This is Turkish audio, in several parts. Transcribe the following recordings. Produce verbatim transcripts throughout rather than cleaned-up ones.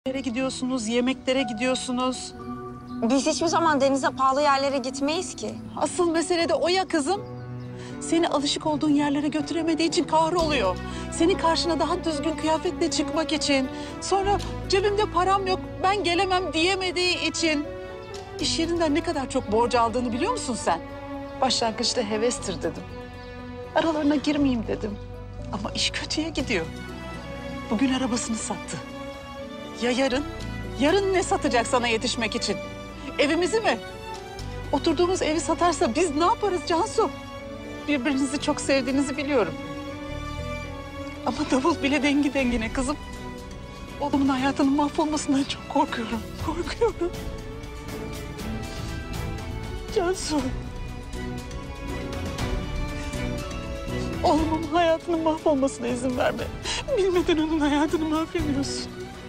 Nereye gidiyorsunuz, yemeklere gidiyorsunuz. Biz hiçbir zaman denize pahalı yerlere gitmeyiz ki. Asıl mesele de o ya kızım. Seni alışık olduğun yerlere götüremediği için kahroluyor. Senin karşına daha düzgün kıyafetle çıkmak için. Sonra cebimde param yok, ben gelemem diyemediği için. İş yerinden ne kadar çok borç aldığını biliyor musun sen? Başlangıçta hevestir dedim. Aralarına girmeyeyim dedim. Ama iş kötüye gidiyor. Bugün arabasını sattı. Ya yarın? Yarın ne satacak sana yetişmek için? Evimizi mi? Oturduğumuz evi satarsa biz ne yaparız Cansu? Birbirinizi çok sevdiğinizi biliyorum. Ama davul bile dengi dengine kızım. Oğlumun hayatının mahvolmasından çok korkuyorum. Korkuyorum. Cansu. Oğlumun hayatının mahvolmasına izin verme. Bilmeden onun hayatını mahvediyorsun.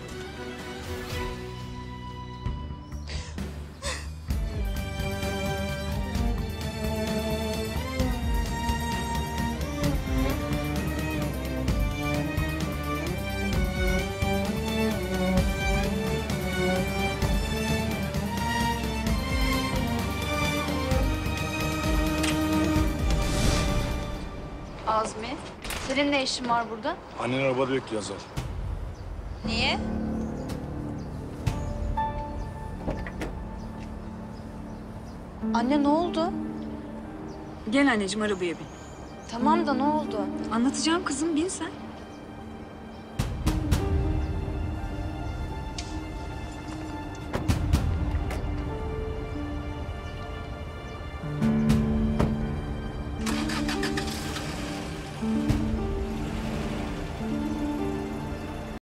Azmi, senin ne işin var burada? Annen arabada yok ki Hazal. Niye? Anne ne oldu? Gel anneciğim arabaya bin. Tamam da ne oldu? Anlatacağım kızım bin sen.